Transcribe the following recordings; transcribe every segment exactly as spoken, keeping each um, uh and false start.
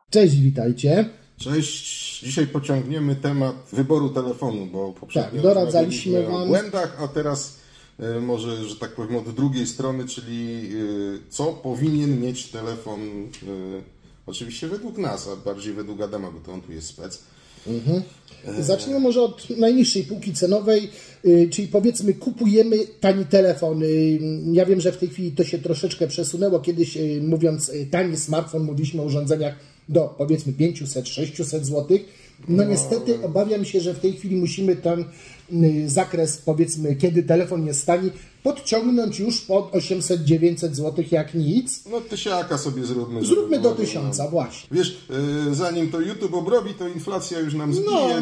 Cześć, witajcie. Cześć. Dzisiaj pociągniemy temat wyboru telefonu, bo poprzednio tak, doradzaliśmy wam o wam błędach, a teraz y, może, że tak powiem, od drugiej strony, czyli y, co powinien mieć telefon, y, oczywiście według nas, a bardziej według Adama, bo to on tu jest spec. Mhm. Zacznijmy może od najniższej półki cenowej, yy, czyli powiedzmy kupujemy tani telefon. Yy, ja wiem, że w tej chwili to się troszeczkę przesunęło. Kiedyś yy, mówiąc yy, tani smartfon, mówiliśmy o urządzeniach do powiedzmy pięćset sześćset złotych. No niestety obawiam się, że w tej chwili musimy ten yy, zakres, powiedzmy, kiedy telefon jest tani, podciągnąć już pod osiemset dziewięćset złotych jak nic. No tysiaka sobie zróbmy. Zróbmy do tysiąca, no. Właśnie. Wiesz, yy, zanim to YouTube obrobi, to inflacja już nam zbije. No.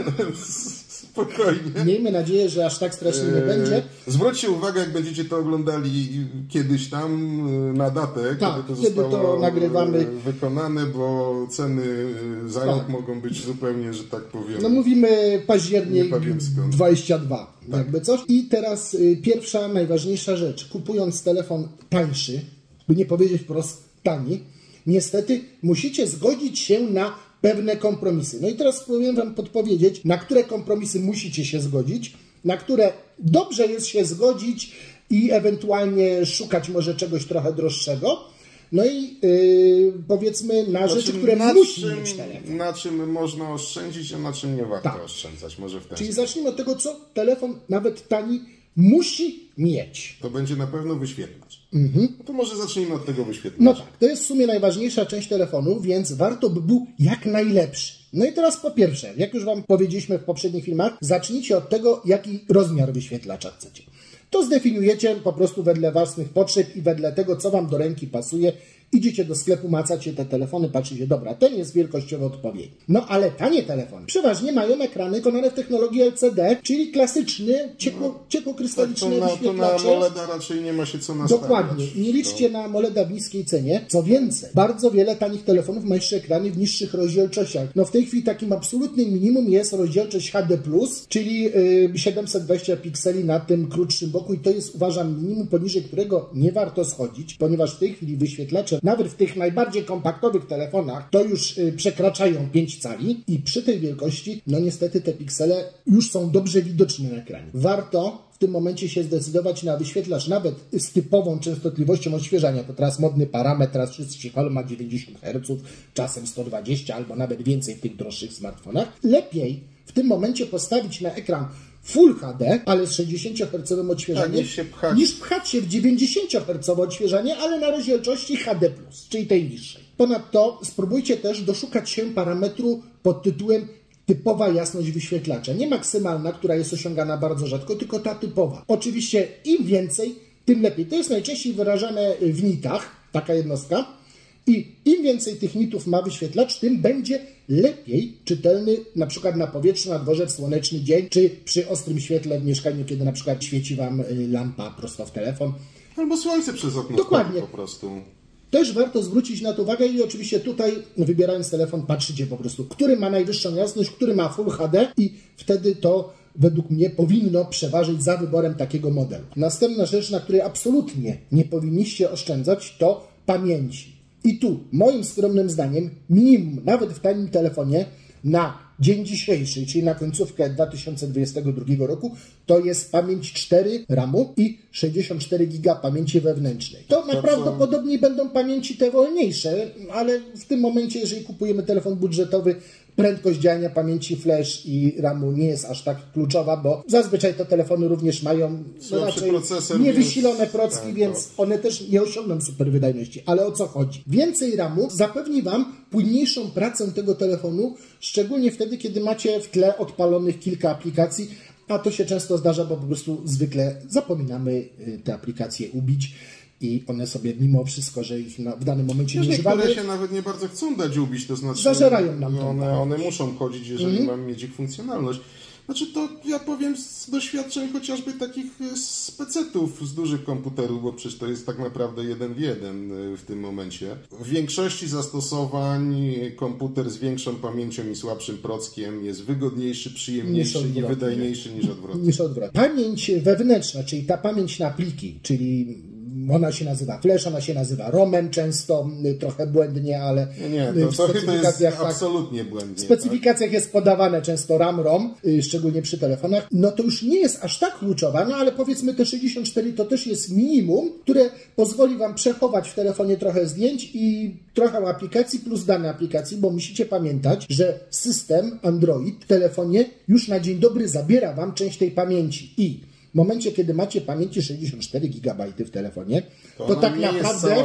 Spokojnie. Miejmy nadzieję, że aż tak strasznie nie będzie. Zwróćcie uwagę, jak będziecie to oglądali kiedyś tam na datę, tak, kiedy to kiedy zostało to nagrywamy. wykonane, bo ceny zająć tak. mogą być zupełnie, że tak powiem. No mówimy październik dwudziesty drugi, tak. jakby coś. I teraz y, pierwsza, najważniejsza rzecz. Kupując telefon tańszy, by nie powiedzieć wprost tani, niestety musicie zgodzić się na pewne kompromisy. No i teraz powiem wam podpowiedzieć, na które kompromisy musicie się zgodzić, na które dobrze jest się zgodzić i ewentualnie szukać może czegoś trochę droższego. No i yy, powiedzmy na znaczy, rzeczy, które na musi czym, mieć telefon. Na czym można oszczędzić, a na czym nie warto tak. oszczędzać. Może w ten Czyli sposób. zacznijmy od tego, co telefon nawet tani musi mieć. To będzie na pewno wyświetlacz. Mhm. No to może zacznijmy od tego wyświetlacza. No tak, to jest w sumie najważniejsza część telefonu, więc warto by był jak najlepszy. No i teraz po pierwsze, jak już wam powiedzieliśmy w poprzednich filmach, zacznijcie od tego, jaki rozmiar wyświetlacza chcecie. To zdefiniujecie po prostu wedle własnych potrzeb i wedle tego, co wam do ręki pasuje. Idziecie do sklepu, macacie te telefony, patrzycie, dobra, ten jest wielkościowo odpowiedni. No ale tanie telefony przeważnie mają ekrany wykonane w technologii L C D, czyli klasyczny, ciekło, ciekłokrystaliczny tak, to wyświetlacz. To na MOLEDa raczej nie ma się co nastawiać. Dokładnie. Nie liczcie to... na MOLEDa w niskiej cenie. Co więcej, bardzo wiele tanich telefonów ma jeszcze ekrany w niższych rozdzielczościach. No w tej chwili takim absolutnym minimum jest rozdzielczość H D plus, czyli yy, siedemset dwadzieścia pikseli na tym krótszym boku i to jest, uważam, minimum, poniżej którego nie warto schodzić, ponieważ w tej chwili wyświetlacze nawet w tych najbardziej kompaktowych telefonach to już y, przekraczają pięć cali i przy tej wielkości, no niestety te piksele już są dobrze widoczne na ekranie. Warto w tym momencie się zdecydować na wyświetlacz nawet z typową częstotliwością odświeżania. To teraz modny parametr, teraz wszyscy chwalą, ma dziewięćdziesiąt herców, czasem sto dwadzieścia albo nawet więcej w tych droższych smartfonach. Lepiej w tym momencie postawić na ekran Full H D, ale z sześćdziesięciohercowym odświeżaniem, niż się pchać. niż pchać się w dziewięćdziesięciohercowe odświeżanie, ale na rozdzielczości H D plus, czyli tej niższej. Ponadto spróbujcie też doszukać się parametru pod tytułem typowa jasność wyświetlacza. Nie maksymalna, która jest osiągana bardzo rzadko, tylko ta typowa. Oczywiście im więcej, tym lepiej. To jest najczęściej wyrażane w nitach, taka jednostka. I im więcej tych nitów ma wyświetlacz, tym będzie lepiej czytelny na przykład na powietrzu, na dworze, w słoneczny dzień, czy przy ostrym świetle w mieszkaniu, kiedy na przykład świeci wam lampa prosto w telefon. Albo słońce przez okno. Dokładnie. Po prostu. Też warto zwrócić na to uwagę i oczywiście tutaj, wybierając telefon, patrzycie po prostu, który ma najwyższą jasność, który ma Full H D i wtedy to według mnie powinno przeważyć za wyborem takiego modelu. Następna rzecz, na której absolutnie nie powinniście oszczędzać, to pamięci. I tu, moim skromnym zdaniem, minimum, nawet w tanim telefonie, na dzień dzisiejszy, czyli na końcówkę dwa tysiące dwudziestego drugiego roku, to jest pamięć cztery ramu i sześćdziesiąt cztery giga pamięci wewnętrznej. To, to najprawdopodobniej co? Będą pamięci te wolniejsze, ale w tym momencie, jeżeli kupujemy telefon budżetowy, prędkość działania pamięci flash i ramu nie jest aż tak kluczowa, bo zazwyczaj te telefony również mają raczej niewysilone procki, tak, więc to. one też nie osiągną super wydajności. Ale o co chodzi? Więcej ramu zapewni wam płynniejszą pracę tego telefonu, szczególnie wtedy, kiedy macie w tle odpalonych kilka aplikacji, a to się często zdarza, bo po prostu zwykle zapominamy te aplikacje ubić. I one sobie mimo wszystko, że ich na, w danym momencie nie używamy, niektóre się nawet nie bardzo chcą dać ubić, to znaczy zażerają nam to. One, one muszą chodzić, jeżeli mm. mamy mieć ich funkcjonalność. Znaczy to ja powiem z doświadczeń chociażby takich specetów z dużych komputerów, bo przecież to jest tak naprawdę jeden w jeden w tym momencie. W większości zastosowań komputer z większą pamięcią i słabszym prockiem jest wygodniejszy, przyjemniejszy i wydajniejszy niż odwrotnie. Niż odwrotnie. Pamięć wewnętrzna, czyli ta pamięć na pliki, czyli ona się nazywa Flash, ona się nazywa ROMem często, trochę błędnie, ale nie, nie, to, w to specyfikacjach jest absolutnie błędnie. W specyfikacjach tak? jest podawane często RAM, ROM, szczególnie przy telefonach. No to już nie jest aż tak kluczowa, no ale powiedzmy te sześćdziesiąt cztery to też jest minimum, które pozwoli Wam przechować w telefonie trochę zdjęć i trochę aplikacji plus dane aplikacji, bo musicie pamiętać, że system Android w telefonie już na dzień dobry zabiera Wam część tej pamięci i w momencie, kiedy macie pamięci sześćdziesiąt cztery gigabajty w telefonie, to, to tak naprawdę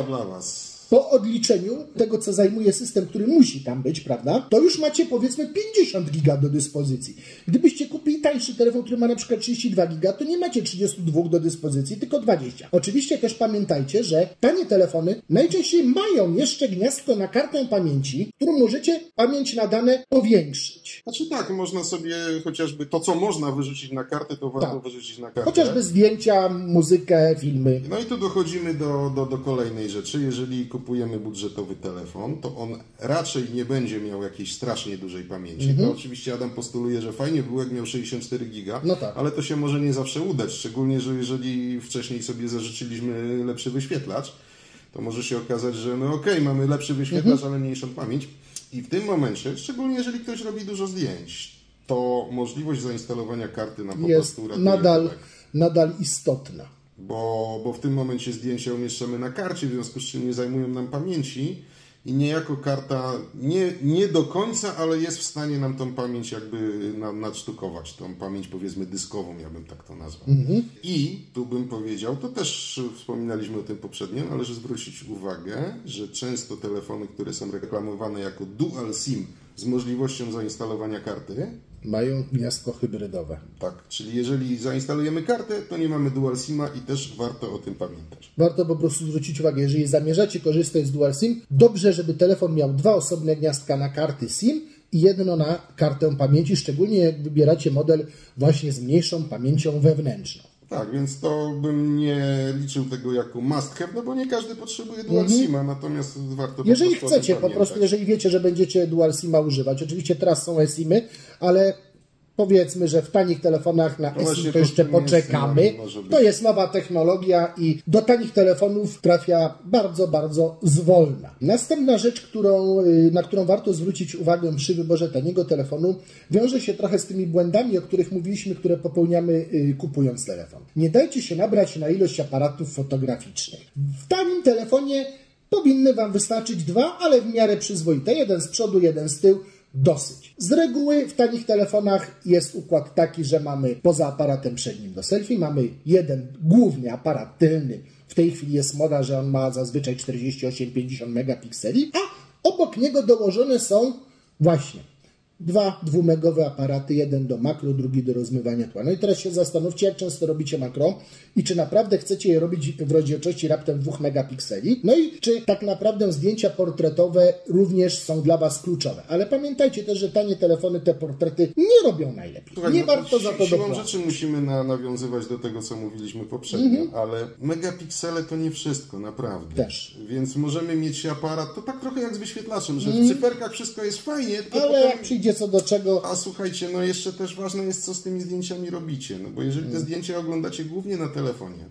po odliczeniu tego, co zajmuje system, który musi tam być, prawda, to już macie powiedzmy pięćdziesiąt giga do dyspozycji. Gdybyście kupili tańszy telefon, który ma na przykład trzydzieści dwa giga, to nie macie trzydzieści dwa do dyspozycji, tylko dwadzieścia. Oczywiście też pamiętajcie, że tanie telefony najczęściej mają jeszcze gniazdko na kartę pamięci, którą możecie pamięć na dane powiększyć. Znaczy tak, można sobie chociażby to, co można wyrzucić na kartę, to warto tak. wyrzucić na kartę. Chociażby zdjęcia, muzykę, filmy. No i tu dochodzimy do, do, do kolejnej rzeczy. Jeżeli kupujemy budżetowy telefon, to on raczej nie będzie miał jakiejś strasznie dużej pamięci. Mhm. To oczywiście Adam postuluje, że fajnie było, jak miał sześćdziesiąt cztery giga, no tak. ale to się może nie zawsze udać, szczególnie, że jeżeli wcześniej sobie zażyczyliśmy lepszy wyświetlacz, to może się okazać, że no okej, okay, mamy lepszy wyświetlacz, mhm. ale mniejszą pamięć. I w tym momencie, szczególnie jeżeli ktoś robi dużo zdjęć, to możliwość zainstalowania karty nam po jest prostu nadal, tak. nadal istotna. Bo, bo w tym momencie zdjęcia umieszczamy na karcie, w związku z czym nie zajmują nam pamięci i niejako karta nie, nie do końca, ale jest w stanie nam tą pamięć jakby nadsztukować, tą pamięć powiedzmy dyskową, ja bym tak to nazwał. Mhm. I tu bym powiedział, to też wspominaliśmy o tym poprzednio, należy zwrócić uwagę, że często telefony, które są reklamowane jako dual SIM z możliwością zainstalowania karty, mają gniazdko hybrydowe. Tak, czyli jeżeli zainstalujemy kartę, to nie mamy dual SIM-a i też warto o tym pamiętać. Warto po prostu zwrócić uwagę, jeżeli zamierzacie korzystać z dual SIM, dobrze, żeby telefon miał dwa osobne gniazdka na karty SIM i jedno na kartę pamięci, szczególnie jak wybieracie model właśnie z mniejszą pamięcią wewnętrzną. Tak, więc to bym nie liczył tego jako must have, no bo nie każdy potrzebuje dual mm-hmm. SIM-a, natomiast warto jeżeli po prostu chcecie, po prostu, jeżeli wiecie, że będziecie dual SIM-a używać, oczywiście teraz są eSIM-y, ale powiedzmy, że w tanich telefonach na no eSIM to jeszcze poczekamy. To jest nowa technologia i do tanich telefonów trafia bardzo, bardzo zwolna. Następna rzecz, którą, na którą warto zwrócić uwagę przy wyborze taniego telefonu, wiąże się trochę z tymi błędami, o których mówiliśmy, które popełniamy kupując telefon. Nie dajcie się nabrać na ilość aparatów fotograficznych. W tanim telefonie powinny Wam wystarczyć dwa, ale w miarę przyzwoite. Jeden z przodu, jeden z tyłu. Dosyć. Z reguły w tanich telefonach jest układ taki, że mamy poza aparatem przednim do selfie, mamy jeden główny aparat tylny. W tej chwili jest moda, że on ma zazwyczaj czterdzieści osiem pięćdziesiąt megapikseli, a obok niego dołożone są właśnie dwa dwumegowe aparaty, jeden do makro, drugi do rozmywania tła. No i teraz się zastanówcie, jak często robicie makro i czy naprawdę chcecie je robić w rozdzielczości raptem dwóch megapikseli. No i czy tak naprawdę zdjęcia portretowe również są dla Was kluczowe. Ale pamiętajcie też, że tanie telefony te portrety nie robią najlepiej. Słuchaj, nie no, warto za to siłą dopłacić. rzeczy musimy na, nawiązywać do tego, co mówiliśmy poprzednio, mm-hmm. ale megapiksele to nie wszystko, naprawdę. Też. Więc możemy mieć aparat, to tak trochę jak z wyświetlaczem, że mm. w cyferkach wszystko jest fajnie, tylko ale potem... jak przyjdzie co do czego... A słuchajcie, no jeszcze też ważne jest, co z tymi zdjęciami robicie, no bo jeżeli te mm. zdjęcia oglądacie głównie na telefonie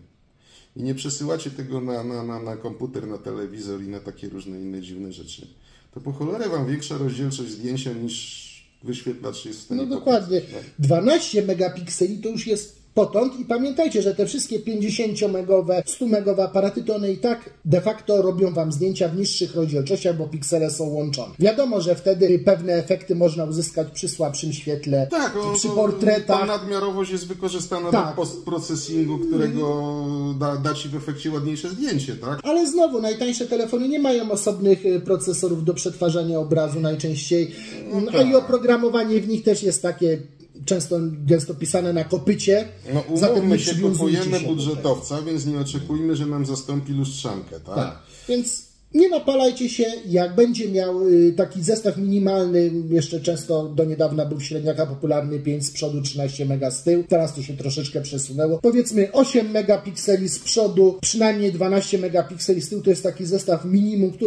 i nie przesyłacie tego na, na, na, na komputer, na telewizor i na takie różne inne dziwne rzeczy, to po cholerę Wam większa rozdzielczość zdjęcia niż wyświetlacz jest w stanie No dokładnie. pokazać, no. dwanaście megapikseli to już jest potąd i pamiętajcie, że te wszystkie pięćdziesięciomegowe, stumegowe aparaty, to one i tak de facto robią Wam zdjęcia w niższych rozdzielczościach, bo piksele są łączone. Wiadomo, że wtedy pewne efekty można uzyskać przy słabszym świetle, tak, o, przy portretach. Ta nadmiarowość jest wykorzystana tak. do postprocesingu, którego da, da Ci w efekcie ładniejsze zdjęcie, tak? Ale znowu, najtańsze telefony nie mają osobnych procesorów do przetwarzania obrazu najczęściej, no tak. a i oprogramowanie w nich też jest takie często gęsto pisane na kopycie. No umówmy się, kupujemy budżetowca, więc nie oczekujmy, że nam zastąpi lustrzankę, tak? Tak, więc nie napalajcie się, jak będzie miał taki zestaw minimalny, jeszcze często do niedawna był w średniaka popularny pięć z przodu, trzynaście mega z tyłu, teraz to się troszeczkę przesunęło. Powiedzmy osiem megapikseli z przodu, przynajmniej dwanaście megapikseli z tyłu, to jest taki zestaw minimum, który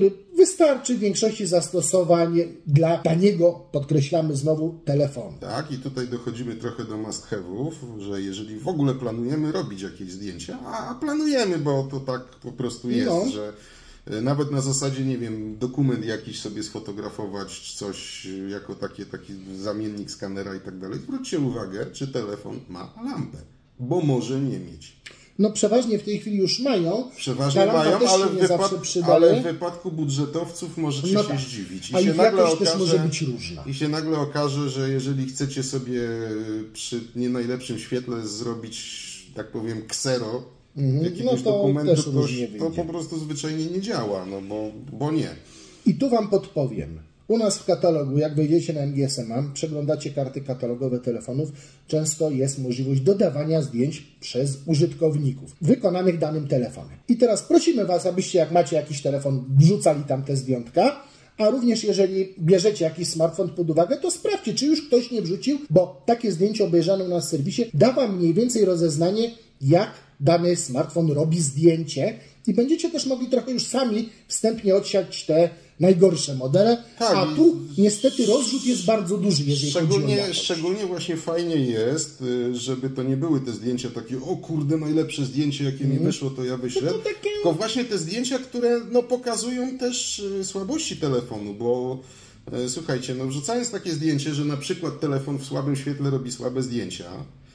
wystarczy w większości zastosowań dla taniego, podkreślamy znowu, telefonu. Tak, i tutaj dochodzimy trochę do must have'ów, że jeżeli w ogóle planujemy robić jakieś zdjęcia, a planujemy, bo to tak po prostu jest, no. że nawet na zasadzie, nie wiem, dokument jakiś sobie sfotografować, coś jako takie, taki zamiennik skanera i tak dalej, zwróćcie uwagę, czy telefon ma lampę, bo może nie mieć. No przeważnie w tej chwili już mają. Przeważnie mają, ale w, wypad... ale w wypadku budżetowców możecie no się tak. zdziwić. I a się nagle okaże, też może być różna. I się nagle okaże, że jeżeli chcecie sobie przy nie najlepszym świetle zrobić, tak powiem, ksero mm-hmm. jakiegoś no to dokumentu, to, to po prostu zwyczajnie nie działa, no bo, bo nie. I tu Wam podpowiem. U nas w katalogu, jak wejdziecie na M G S M A, przeglądacie karty katalogowe telefonów, często jest możliwość dodawania zdjęć przez użytkowników wykonanych danym telefonem. I teraz prosimy Was, abyście jak macie jakiś telefon, wrzucali tam te zdjątka, a również jeżeli bierzecie jakiś smartfon pod uwagę, to sprawdźcie, czy już ktoś nie wrzucił, bo takie zdjęcie obejrzane u nas w serwisie da Wam mniej więcej rozeznanie, jak dany smartfon robi zdjęcie i będziecie też mogli trochę już sami wstępnie odsiać te najgorsze modele, tak, a tu niestety rozrzut jest bardzo duży, jeżeli szczególnie, chodzi o jakość. Szczególnie właśnie fajnie jest, żeby to nie były te zdjęcia takie, o kurde, najlepsze zdjęcie, jakie mm. mi wyszło, to ja wyślę. No takie... Tylko właśnie te zdjęcia, które no, pokazują też słabości telefonu, bo e, słuchajcie, no wrzucając takie zdjęcie, że na przykład telefon w słabym świetle robi słabe zdjęcia,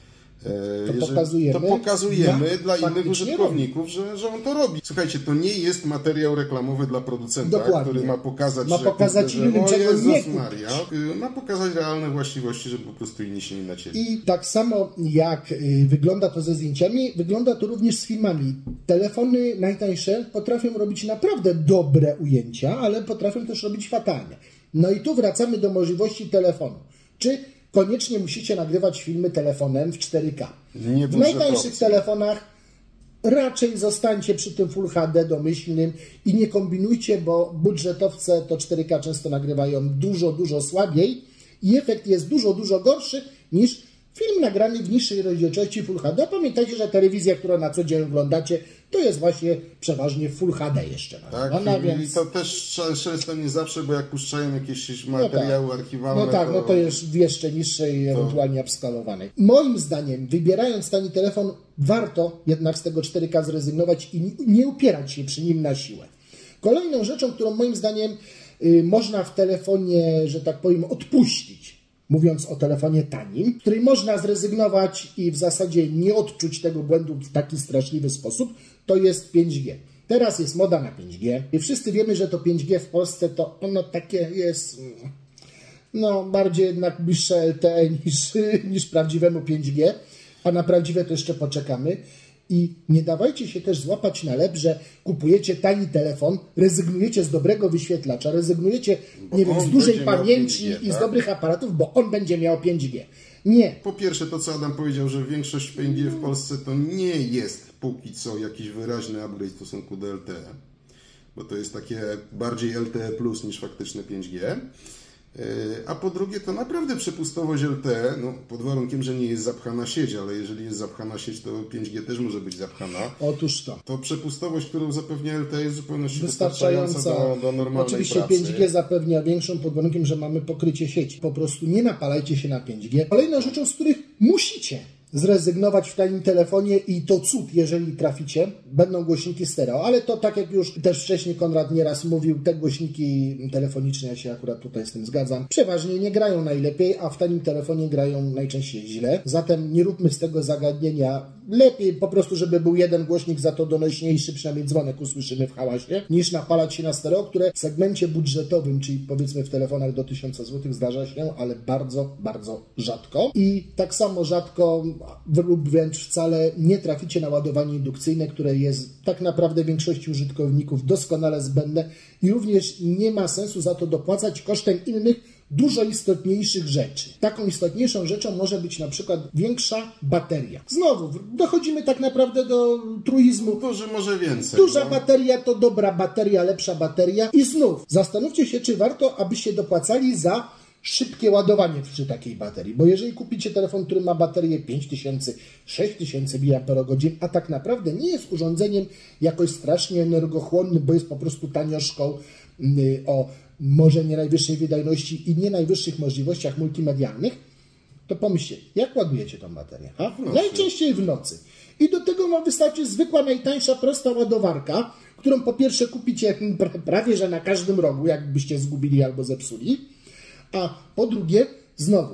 To pokazujemy, to pokazujemy dla innych użytkowników, że, że on to robi. Słuchajcie, to nie jest materiał reklamowy dla producenta, Dokładnie. który ma pokazać, ma że, pokazać że, innym, że czego Jezus nie Maria, ma pokazać realne właściwości, żeby po prostu inni się nie nacięli. I tak samo jak wygląda to ze zdjęciami, wygląda to również z filmami. Telefony najtańsze potrafią robić naprawdę dobre ujęcia, ale potrafią też robić fatalne. No i tu wracamy do możliwości telefonu. Czy koniecznie musicie nagrywać filmy telefonem w cztery K. Nie w najtańszych telefonach raczej zostańcie przy tym Full H D domyślnym i nie kombinujcie, bo budżetowce to cztery K często nagrywają dużo, dużo słabiej i efekt jest dużo, dużo gorszy niż film nagrany w niższej rozdzielczości Full H D. Pamiętajcie, że telewizja, którą na co dzień oglądacie, to jest właśnie przeważnie Full H D jeszcze. Tak, Ona, i, więc... i to też często nie zawsze, bo jak puszczają jakieś materiały no tak. archiwalne... No tak, to... no to jest w jeszcze niższej, to... ewentualnie upskalowanej. Moim zdaniem, wybierając tani telefon, warto jednak z tego cztery K zrezygnować i nie upierać się przy nim na siłę. Kolejną rzeczą, którą moim zdaniem y, można w telefonie, że tak powiem, odpuścić, mówiąc o telefonie tanim, w której można zrezygnować i w zasadzie nie odczuć tego błędu w taki straszliwy sposób, to jest pięć G. Teraz jest moda na pięć G i wszyscy wiemy, że to pięć G w Polsce to ono takie jest no bardziej jednak bliższe L T E niż, niż prawdziwemu pięć G, a na prawdziwe to jeszcze poczekamy. I nie dawajcie się też złapać na lep, że kupujecie tani telefon, rezygnujecie z dobrego wyświetlacza, rezygnujecie nie wiem, z dużej pamięci pięć G, i z tak? dobrych aparatów, bo on będzie miał pięć G. Nie. Po pierwsze to, co Adam powiedział, że większość pięć G w Polsce to nie jest póki co jakiś wyraźny upgrade w stosunku do L T E, bo to jest takie bardziej L T E plus niż faktyczne pięć G. A po drugie, to naprawdę przepustowość L T E, no, pod warunkiem, że nie jest zapchana sieć, ale jeżeli jest zapchana sieć, to pięć G też może być zapchana. Otóż to. To przepustowość, którą zapewnia L T E, jest w zupełności wystarczająca, wystarczająca do, do normalnej Oczywiście pracy. pięć G zapewnia większą pod warunkiem, że mamy pokrycie sieci. Po prostu nie napalajcie się na pięć G. Kolejną rzeczą, z których musicie zrezygnować w tanim telefonie i to cud, jeżeli traficie, będą głośniki stereo, ale to tak jak już też wcześniej Konrad nieraz mówił, te głośniki telefoniczne, ja się akurat tutaj z tym zgadzam, przeważnie nie grają najlepiej, a w tanim telefonie grają najczęściej źle. Zatem nie róbmy z tego zagadnienia. Lepiej po prostu, żeby był jeden głośnik, za to donośniejszy, przynajmniej dzwonek usłyszymy w hałasie, niż napalać się na stereo, które w segmencie budżetowym, czyli powiedzmy w telefonach do tysiąca złotych zdarza się, ale bardzo, bardzo rzadko. I tak samo rzadko lub wręcz wcale nie traficie na ładowanie indukcyjne, które jest tak naprawdę większości użytkowników doskonale zbędne i również nie ma sensu za to dopłacać kosztem innych, dużo istotniejszych rzeczy. Taką istotniejszą rzeczą może być na przykład większa bateria. Znowu, dochodzimy tak naprawdę do truizmu. Duży może więcej. Duża no? bateria to dobra bateria, lepsza bateria. I znów, zastanówcie się, czy warto, abyście dopłacali za szybkie ładowanie przy takiej baterii. Bo jeżeli kupicie telefon, który ma baterię pięć tysięcy, sześć tysięcy miliamperogodzin, a tak naprawdę nie jest urządzeniem jakoś strasznie energochłonnym, bo jest po prostu tanioszką, o może nie najwyższej wydajności i nie najwyższych możliwościach multimedialnych, to pomyślcie, jak ładujecie tą baterię? A? Najczęściej w nocy. I do tego wam wystarczy zwykła, najtańsza, prosta ładowarka, którą po pierwsze kupicie prawie że na każdym rogu, jakbyście zgubili albo zepsuli, a po drugie, znowu,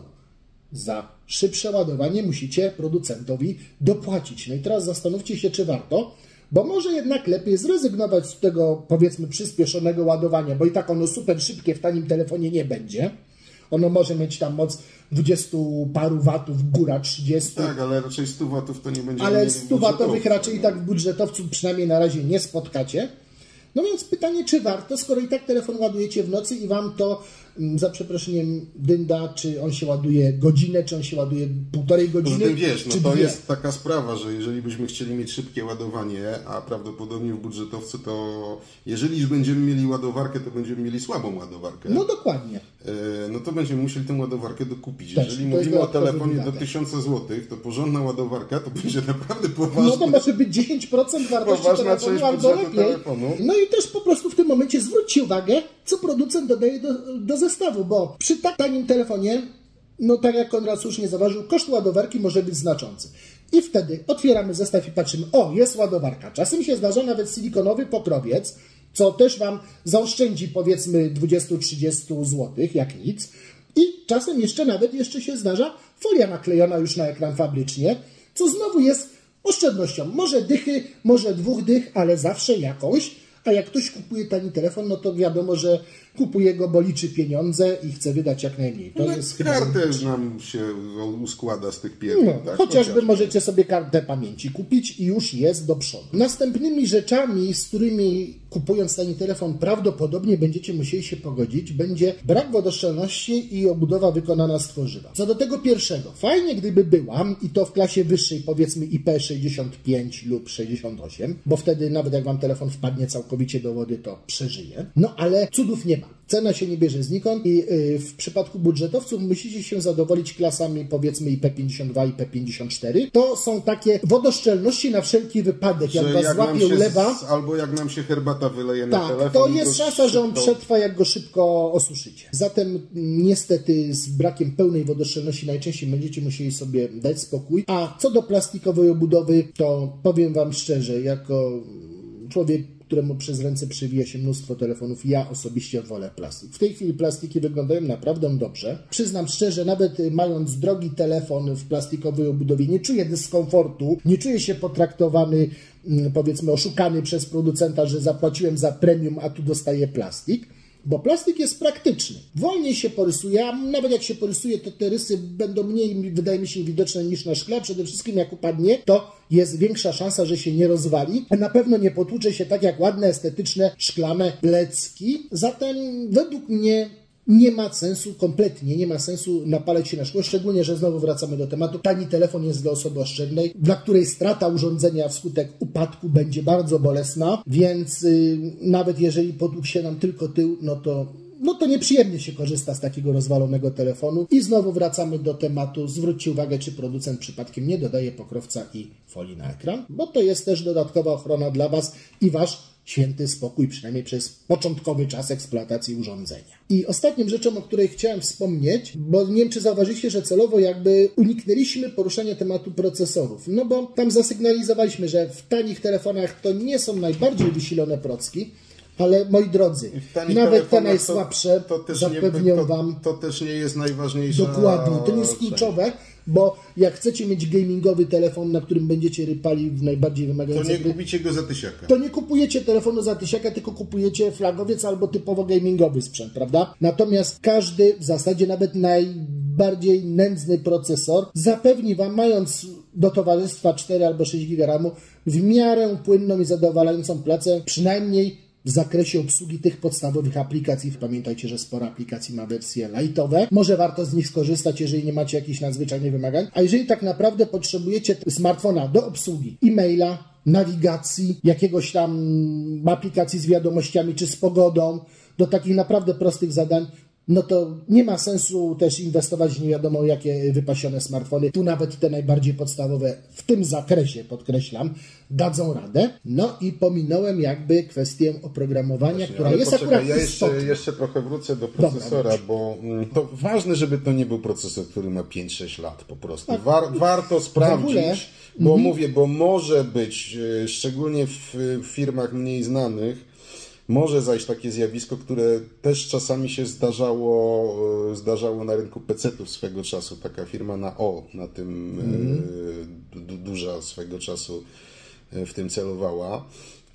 za szybsze ładowanie musicie producentowi dopłacić. No i teraz zastanówcie się, czy warto, bo może jednak lepiej zrezygnować z tego, powiedzmy, przyspieszonego ładowania, bo i tak ono super szybkie w tanim telefonie nie będzie. Ono może mieć tam moc dwudziestu paru watów, góra trzydziestu. Tak, ale raczej stu watów to nie będzie. Ale stu watowych raczej i tak w budżetowcu przynajmniej na razie nie spotkacie. No więc pytanie, czy warto, skoro i tak telefon ładujecie w nocy i wam to, za przeproszeniem, dynda, czy on się ładuje godzinę, czy on się ładuje półtorej godziny, Poza tym wiesz, no czy to dwie. jest taka sprawa, że jeżeli byśmy chcieli mieć szybkie ładowanie, a prawdopodobnie w budżetowcu, to jeżeli już będziemy mieli ładowarkę, to będziemy mieli słabą ładowarkę. No dokładnie. No to będziemy musieli tę ładowarkę dokupić. Też, jeżeli to jest mówimy o dodatkowy telefonie wydatek. do tysiąca złotych, to porządna ładowarka to będzie naprawdę poważna. No to może być dziesięć procent wartości Poważna telefonu część albo budżetu lepiej. telefonu. No i też po prostu w tym momencie zwróćcie uwagę, co producent dodaje do, do zestawu, bo przy tak tanim telefonie, no tak jak Konrad słusznie zauważył, koszt ładowarki może być znaczący. I wtedy otwieramy zestaw i patrzymy, o, jest ładowarka. Czasem się zdarza nawet silikonowy pokrowiec, co też wam zaoszczędzi powiedzmy dwadzieścia trzydzieści złotych, jak nic. I czasem jeszcze nawet jeszcze się zdarza folia naklejona już na ekran fabrycznie, co znowu jest oszczędnością. Może dychy, może dwóch dych, ale zawsze jakąś. A jak ktoś kupuje tani telefon, no to wiadomo, że kupuje go, bo liczy pieniądze i chce wydać jak najmniej. To No, jest kartę chyba... nam się uskłada z tych pierdół. No, tak? chociażby Chociażby. możecie sobie kartę pamięci kupić i już jest do przodu. Następnymi rzeczami, z którymi kupując tani telefon prawdopodobnie będziecie musieli się pogodzić, będzie brak wodoszczelności i obudowa wykonana z tworzywa. Co do tego pierwszego, fajnie gdyby była, i to w klasie wyższej, powiedzmy I P sześćdziesiąt pięć lub sześćdziesiąt osiem, bo wtedy nawet jak wam telefon wpadnie całkowicie do wody, to przeżyje. No ale cudów nie ma. Cena się nie bierze znikąd i yy, w przypadku budżetowców musicie się zadowolić klasami powiedzmy I P pięćdziesiąt dwa, I P pięćdziesiąt cztery. To są takie wodoszczelności na wszelki wypadek. Jak Że was jak złapie nam się ulewa, z, albo jak nam się herbata wyleje na tak, telefon. to jest go szansa, że on szybko- przetrwa, jak go szybko osuszycie. Zatem mm, niestety z brakiem pełnej wodoszczelności najczęściej będziecie musieli sobie dać spokój. A co do plastikowej obudowy, to powiem wam szczerze, jako człowiek, któremu przez ręce przewija się mnóstwo telefonów, ja osobiście wolę plastik. W tej chwili plastiki wyglądają naprawdę dobrze. Przyznam szczerze, nawet mając drogi telefon w plastikowej obudowie, nie czuję dyskomfortu, nie czuję się potraktowany, powiedzmy, oszukany przez producenta, że zapłaciłem za premium, a tu dostaję plastik. Bo plastik jest praktyczny. Wolniej się porysuje, a nawet jak się porysuje, to te rysy będą mniej, wydaje mi się, widoczne niż na szkle. Przede wszystkim jak upadnie, to jest większa szansa, że się nie rozwali. A na pewno nie potłucze się tak jak ładne, estetyczne, szklane plecki. Zatem według mnie nie ma sensu, kompletnie nie ma sensu napalać się na szkło, szczególnie, że znowu wracamy do tematu. Tani telefon jest dla osoby oszczędnej, dla której strata urządzenia wskutek upadku będzie bardzo bolesna, więc yy, nawet jeżeli potłukł się nam tylko tył, no to no to nieprzyjemnie się korzysta z takiego rozwalonego telefonu. I znowu wracamy do tematu. Zwróćcie uwagę, czy producent przypadkiem nie dodaje pokrowca i folii na ekran, bo to jest też dodatkowa ochrona dla Was i Wasz święty spokój, przynajmniej przez początkowy czas eksploatacji urządzenia. I ostatnią rzeczą, o której chciałem wspomnieć, bo nie wiem, czy zauważyliście, że celowo jakby uniknęliśmy poruszania tematu procesorów. No bo tam zasygnalizowaliśmy, że w tanich telefonach to nie są najbardziej wysilone procki, ale moi drodzy, nawet te najsłabsze to, to zapewnią nie, to, Wam... To też nie jest najważniejsze. Dokładnie, to nie jest kluczowe, bo jak chcecie mieć gamingowy telefon, na którym będziecie rypali w najbardziej To wymagające nie gry, kupicie go za tysiaka. to nie kupujecie telefonu za tysiaka, tylko kupujecie flagowiec albo typowo gamingowy sprzęt, prawda? Natomiast każdy, w zasadzie nawet najbardziej nędzny procesor zapewni Wam, mając do towarzystwa cztery albo sześć giga ramu, w miarę płynną i zadowalającą pracę, przynajmniej w zakresie obsługi tych podstawowych aplikacji. Pamiętajcie, że sporo aplikacji ma wersje lightowe. Może warto z nich skorzystać, jeżeli nie macie jakichś nadzwyczajnych wymagań. A jeżeli tak naprawdę potrzebujecie smartfona do obsługi e-maila, nawigacji, jakiegoś tam aplikacji z wiadomościami czy z pogodą, do takich naprawdę prostych zadań, no to nie ma sensu też inwestować w nie wiadomo jakie wypasione smartfony. Tu nawet te najbardziej podstawowe w tym zakresie, podkreślam, dadzą radę. No i pominąłem jakby kwestię oprogramowania, Właśnie, która jest poczekaj, akurat ja jeszcze, jeszcze trochę wrócę do procesora, Dobra, bo to ważne, żeby to nie był procesor, który ma pięć sześć lat po prostu. War, warto sprawdzić, ogóle, bo mm-hmm. mówię, bo może być, szczególnie w firmach mniej znanych, może zajść takie zjawisko, które też czasami się zdarzało, zdarzało na rynku pecetów swego czasu. Taka firma na O, na tym mm. du, duża swego czasu w tym celowała,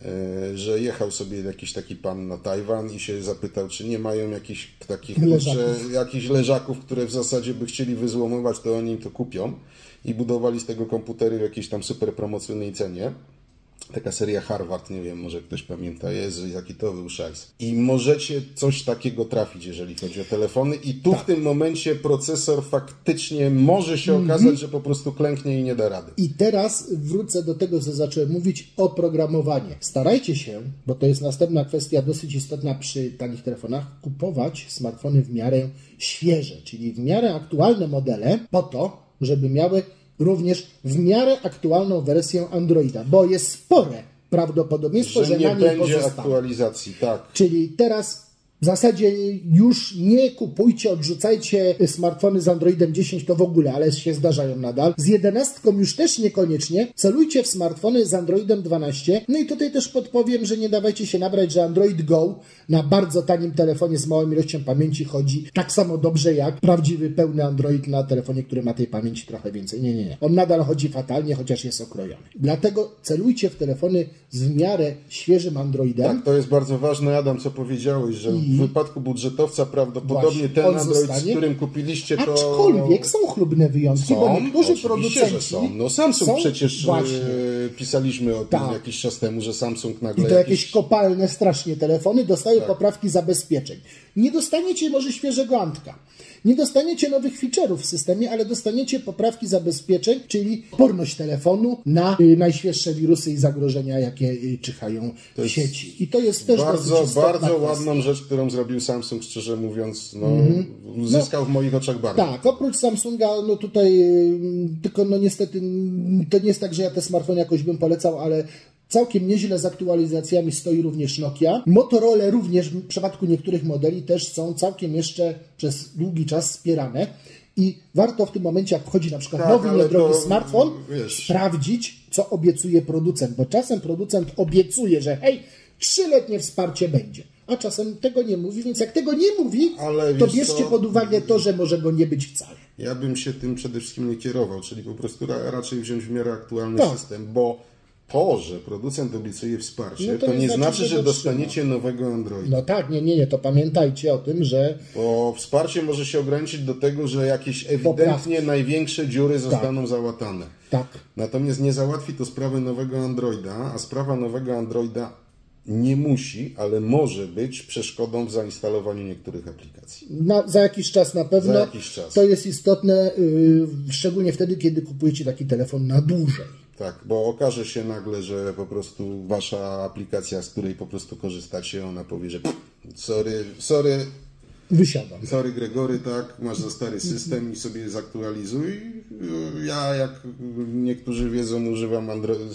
że jechał sobie jakiś taki pan na Tajwan i się zapytał, czy nie mają jakichś takich kurczę, jakichś leżaków, które w zasadzie by chcieli wyzłomować, to oni im to kupią i budowali z tego komputery w jakiejś tam super promocyjnej cenie. Taka seria Harvard, nie wiem, może ktoś pamięta, Jezu, jaki to był szajs. I możecie coś takiego trafić, jeżeli chodzi o telefony i tu tak. w tym momencie procesor faktycznie może się mm-hmm. okazać, że po prostu klęknie i nie da rady. I teraz wrócę do tego, co zacząłem mówić, oprogramowanie. Starajcie się, bo to jest następna kwestia dosyć istotna przy tanich telefonach, kupować smartfony w miarę świeże, czyli w miarę aktualne modele po to, żeby miały również w miarę aktualną wersję Androida, bo jest spore prawdopodobieństwo, że, że nie na niej będzie pozostanie. aktualizacji, tak. Czyli teraz w zasadzie już nie kupujcie, odrzucajcie smartfony z Androidem dziesięć, to w ogóle, ale się zdarzają nadal. Z jedenastką już też niekoniecznie. Celujcie w smartfony z Androidem dwanaście. No i tutaj też podpowiem, że nie dawajcie się nabrać, że Android Go na bardzo tanim telefonie z małą ilością pamięci chodzi tak samo dobrze jak prawdziwy, pełny Android na telefonie, który ma tej pamięci trochę więcej. Nie, nie, nie. On nadal chodzi fatalnie, chociaż jest okrojony. Dlatego celujcie w telefony z w miarę świeżym Androidem. Tak, to jest bardzo ważne, Adam, co powiedziałeś, że I... w wypadku budżetowca prawdopodobnie Właśnie, ten Android, zostanie. z którym kupiliście, to... Aczkolwiek są chlubne wyjątki, są, bo niektórzy producenci... że są. No Samsung są, przecież właśnie. pisaliśmy o tym tak. jakiś czas temu, że Samsung nagle... I to jakieś jakiś... kopalne strasznie telefony dostają tak. poprawki zabezpieczeń. Nie dostaniecie może świeżego Antka. Nie dostaniecie nowych feature'ów w systemie, ale dostaniecie poprawki zabezpieczeń, czyli odporność telefonu na y, najświeższe wirusy i zagrożenia, jakie y, czyhają w sieci. I to jest też bardzo, bardzo ładną rzecz, którą zrobił Samsung, szczerze mówiąc, no, mm-hmm. zyskał no, w moich oczach bardzo. Tak, oprócz Samsunga, no tutaj y, tylko no niestety to nie jest tak, że ja te smartfony jakoś bym polecał, ale całkiem nieźle z aktualizacjami stoi również Nokia. Motorola również w przypadku niektórych modeli też są całkiem jeszcze przez długi czas wspierane. I warto w tym momencie, jak wchodzi na przykład tak, nowy, niedrogi to, smartfon, wiesz, sprawdzić, co obiecuje producent. Bo czasem producent obiecuje, że hej, trzyletnie wsparcie będzie. A czasem tego nie mówi, więc jak tego nie mówi, ale to bierzcie co? pod uwagę to, że może go nie być wcale. Ja bym się tym przede wszystkim nie kierował, czyli po prostu raczej wziąć w miarę aktualny tak. system, bo to, że producent obiecuje wsparcie, no to, to nie, nie znaczy, znaczy, że dostaniecie nowego Androida. No tak, nie, nie, nie, to pamiętajcie o tym, że... Bo wsparcie może się ograniczyć do tego, że jakieś ewidentnie Poprawki. największe dziury zostaną tak. załatane. Tak. Natomiast nie załatwi to sprawy nowego Androida, a sprawa nowego Androida nie musi, ale może być przeszkodą w zainstalowaniu niektórych aplikacji. Na, za jakiś czas na pewno. Za jakiś czas. To jest istotne, yy, szczególnie wtedy, kiedy kupujecie taki telefon na dłużej. Tak, bo okaże się nagle, że po prostu wasza aplikacja, z której po prostu korzystacie, ona powie, że sorry, sorry, wysiadam. Sorry Gregory, tak, masz za stary system i sobie zaktualizuj. Ja, jak niektórzy wiedzą, używam Andro-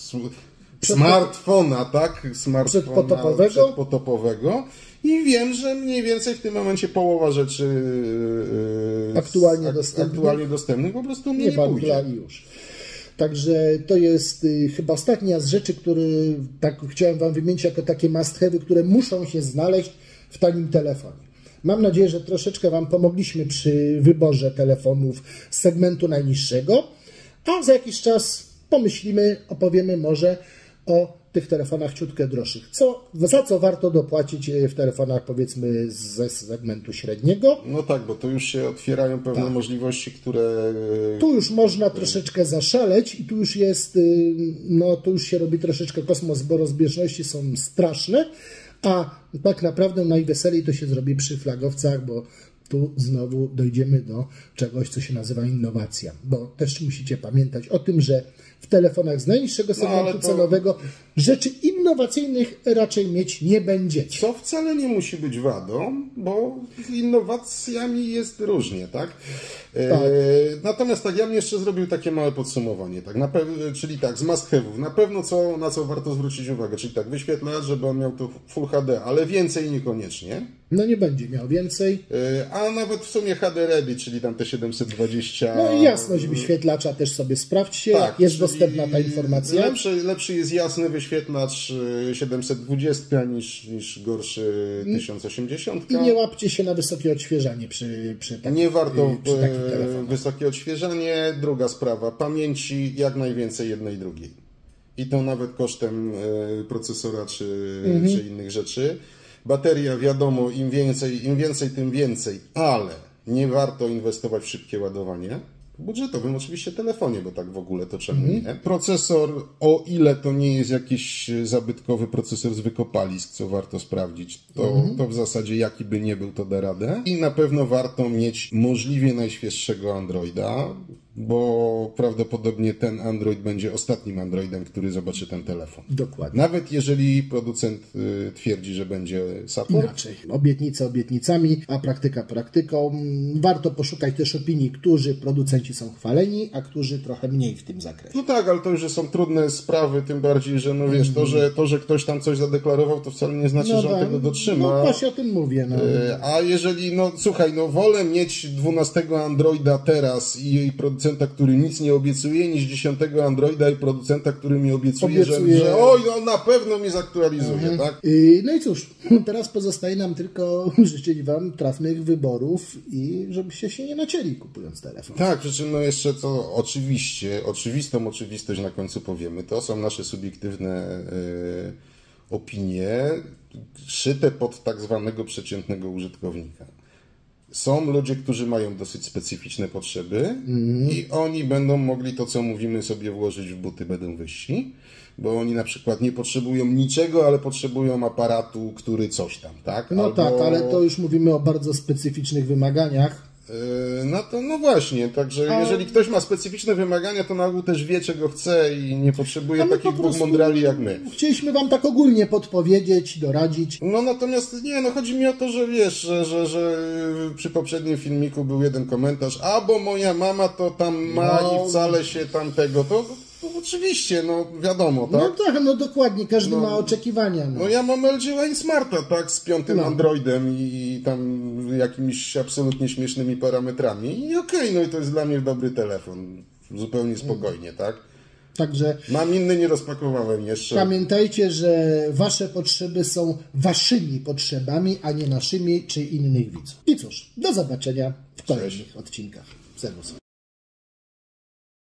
smartfona, tak, smartfona przedpotopowego. przedpotopowego i wiem, że mniej więcej w tym momencie połowa rzeczy aktualnie, ak- dostępnych. aktualnie dostępnych po prostu mnie nie, nie pójdzie. Już. Także to jest y, chyba ostatnia z rzeczy, które tak chciałem Wam wymienić jako takie must have'y, które muszą się znaleźć w tanim telefonie. Mam nadzieję, że troszeczkę Wam pomogliśmy przy wyborze telefonów z segmentu najniższego, a za jakiś czas pomyślimy, opowiemy może o tych telefonach ciutkę droższych. Co, za co warto dopłacić w telefonach, powiedzmy, ze segmentu średniego? No tak, bo tu już się otwierają pewne tak. możliwości, które... Tu już można troszeczkę zaszaleć i tu już jest, no tu już się robi troszeczkę kosmos, bo rozbieżności są straszne, a tak naprawdę najweselej to się zrobi przy flagowcach, bo tu znowu dojdziemy do czegoś, co się nazywa innowacja, bo też musicie pamiętać o tym, że w telefonach z najniższego segmentu no, to... cenowego rzeczy innowacyjnych raczej mieć nie będziecie. Co wcale nie musi być wadą, bo z innowacjami jest różnie, tak? Tak. E, natomiast tak, ja bym jeszcze zrobił takie małe podsumowanie, tak? Na pew- czyli tak, z must have'ów. Na pewno co, na co warto zwrócić uwagę, czyli tak, wyświetlacz, żeby on miał to Full H D, ale więcej niekoniecznie. No nie będzie miał więcej. E, a nawet w sumie H D Ready, czyli tam te siedemset dwadzieścia. No i jasność wyświetlacza też sobie sprawdźcie, Tak, jak jest czyli dostępna ta informacja. Lepszy, lepszy jest jasny wyświetlacz siedemset dwadzieścia niż, niż gorszy tysiąc osiemdziesiąt. I nie łapcie się na wysokie odświeżanie przy, przy takich, Nie warto przy takich telefonach. wysokie odświeżanie. Druga sprawa, pamięci jak najwięcej jednej drugiej. I to nawet kosztem procesora czy, mhm. czy innych rzeczy. Bateria, wiadomo, im więcej, im więcej, tym więcej, ale nie warto inwestować w szybkie ładowanie. W budżetowym oczywiście telefonie, bo tak w ogóle to czemu mm. nie. Procesor, o ile to nie jest jakiś zabytkowy procesor z wykopalisk, co warto sprawdzić, to, mm. to w zasadzie jaki by nie był, to da radę. I na pewno warto mieć możliwie najświeższego Androida, bo prawdopodobnie ten Android będzie ostatnim Androidem, który zobaczy ten telefon. Dokładnie. Nawet jeżeli producent y, twierdzi, że będzie support. Inaczej. Obietnice obietnicami, a praktyka praktyką. Warto poszukać też opinii, którzy producenci są chwaleni, a którzy trochę mniej w tym zakresie. No tak, ale to już są trudne sprawy, tym bardziej, że no wiesz, to, że, to, że ktoś tam coś zadeklarował, to wcale nie znaczy, no że on tak, tego dotrzyma. No właśnie o tym mówię. No. Y, a jeżeli, no słuchaj, no wolę mieć dwunastego Androida teraz i jej producenta, który nic nie obiecuje, niż dziesiątego Androida i producenta, który mi obiecuje, obiecuje. Że, że oj, no na pewno mi zaktualizuje, mhm. tak? Yy, no i cóż, teraz pozostaje nam tylko życzyć Wam trafnych wyborów i żebyście się nie nacięli, kupując telefon. Tak, przy czym no jeszcze co, oczywiście, oczywistą oczywistość na końcu powiemy, to są nasze subiektywne yy, opinie, szyte pod tak zwanego przeciętnego użytkownika. Są ludzie, którzy mają dosyć specyficzne potrzeby mm. i oni będą mogli to, co mówimy, sobie włożyć w buty, będą wyżsi, bo oni na przykład nie potrzebują niczego, ale potrzebują aparatu, który coś tam, tak? No Albo... tak, ale to już mówimy o bardzo specyficznych wymaganiach. No to no właśnie, także A... jeżeli ktoś ma specyficzne wymagania, to na ogół też wie, czego chce i nie potrzebuje takich dwóch mądrali jak my. Chcieliśmy Wam tak ogólnie podpowiedzieć, doradzić. No natomiast nie, no chodzi mi o to, że wiesz, że, że, że przy poprzednim filmiku był jeden komentarz, a bo moja mama to tam ma no... i wcale się tamtego, to no, oczywiście, no wiadomo, tak? No tak, no dokładnie, każdy no, ma oczekiwania. No. no ja mam L G Line Smarta, tak, z piątym no. Androidem i, i tam jakimiś absolutnie śmiesznymi parametrami i okej, okay, no i to jest dla mnie dobry telefon, zupełnie spokojnie, mm. tak? Także mam inny, nie rozpakowałem jeszcze. Pamiętajcie, że Wasze potrzeby są Waszymi potrzebami, a nie naszymi czy innych widzów. I cóż, do zobaczenia w kolejnych Cześć. odcinkach. Serwus.